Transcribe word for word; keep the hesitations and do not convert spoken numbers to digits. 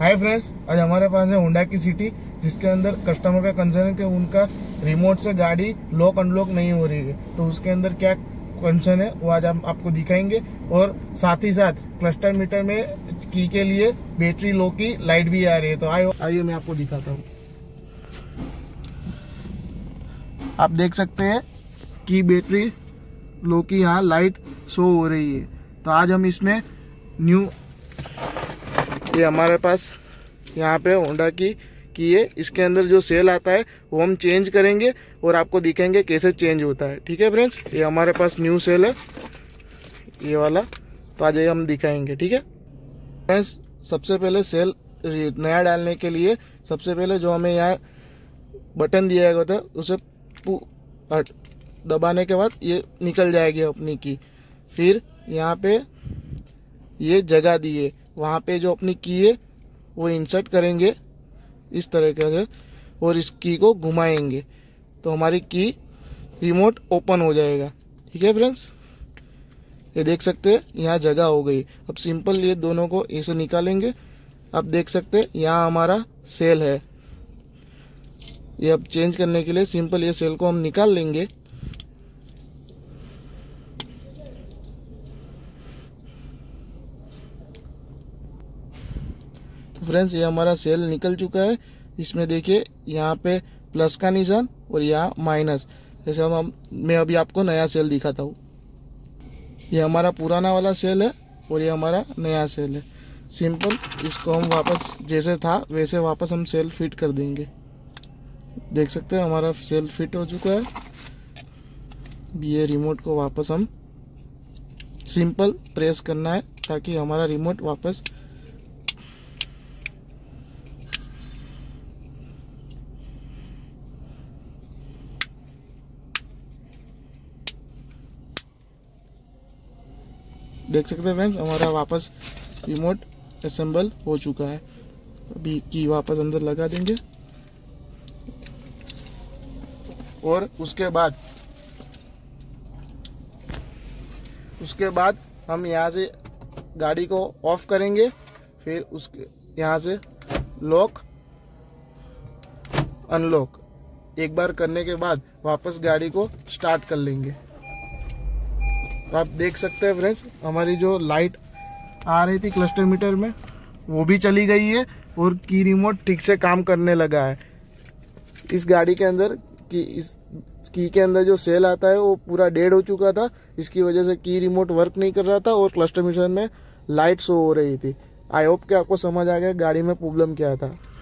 Hi friends, आज हमारे पास है होंडा की सिटी, जिसके अंदर कस्टमर का कंसर्न है कि उनका रिमोट से गाड़ी लॉक अनलॉक नहीं हो रही है। तो उसके अंदर क्या कंसर्न है वो आज हम आपको दिखाएंगे, और साथ ही साथ क्लस्टर मीटर में की के लिए बैटरी लो की लाइट भी आ रही है। तो आइए आइए मैं आपको दिखाता हूँ। आप देख सकते हैं कि बैटरी लो की यहाँ लाइट शो हो रही है। तो आज हम इसमें न्यू, ये हमारे पास यहाँ पे होंडा की की है, इसके अंदर जो सेल आता है वो हम चेंज करेंगे और आपको दिखाएंगे कैसे चेंज होता है। ठीक है फ्रेंड्स, ये हमारे पास न्यू सेल है, ये वाला। तो आज ये हम दिखाएंगे। ठीक है फ्रेंड्स, सबसे पहले सेल नया डालने के लिए सबसे पहले जो हमें यहाँ बटन दिया गया था उसे दबाने के बाद ये निकल जाएगी अपनी की। फिर यहाँ पे ये जगह दी है, वहाँ पे जो अपनी की है वो इंसर्ट करेंगे इस तरीके से, और इस की को घुमाएंगे तो हमारी की रिमोट ओपन हो जाएगा। ठीक है फ्रेंड्स, ये देख सकते हैं यहाँ जगह हो गई। अब सिंपल ये दोनों को ऐसे निकालेंगे। आप देख सकते हैं यहाँ हमारा सेल है। ये अब चेंज करने के लिए सिंपल ये सेल को हम निकाल लेंगे। फ्रेंड्स, ये हमारा सेल निकल चुका है। इसमें देखिए यहाँ पे प्लस का निशान और यहाँ माइनस। जैसे हम, हम मैं अभी आपको नया सेल दिखाता हूँ। ये हमारा पुराना वाला सेल है और ये हमारा नया सेल है। सिंपल इसको हम वापस जैसे था वैसे वापस हम सेल फिट कर देंगे। देख सकते हैं हमारा सेल फिट हो चुका है। ये रिमोट को वापस हम सिंपल प्रेस करना है ताकि हमारा रिमोट वापस देख सकते हैं फ्रेंड्स, हमारा वापस रिमोट असेंबल हो चुका है। अभी की वापस अंदर लगा देंगे और उसके बाद उसके बाद हम यहाँ से गाड़ी को ऑफ करेंगे। फिर उसके यहाँ से लॉक अनलॉक एक बार करने के बाद वापस गाड़ी को स्टार्ट कर लेंगे। तो आप देख सकते हैं फ्रेंड्स, हमारी जो लाइट आ रही थी क्लस्टर मीटर में वो भी चली गई है और की रिमोट ठीक से काम करने लगा है। इस गाड़ी के अंदर की इस की के अंदर जो सेल आता है वो पूरा डेड हो चुका था। इसकी वजह से की रिमोट वर्क नहीं कर रहा था और क्लस्टर मीटर में लाइट शो हो रही थी। आई होप कि आपको समझ आ गया गाड़ी में प्रॉब्लम क्या था।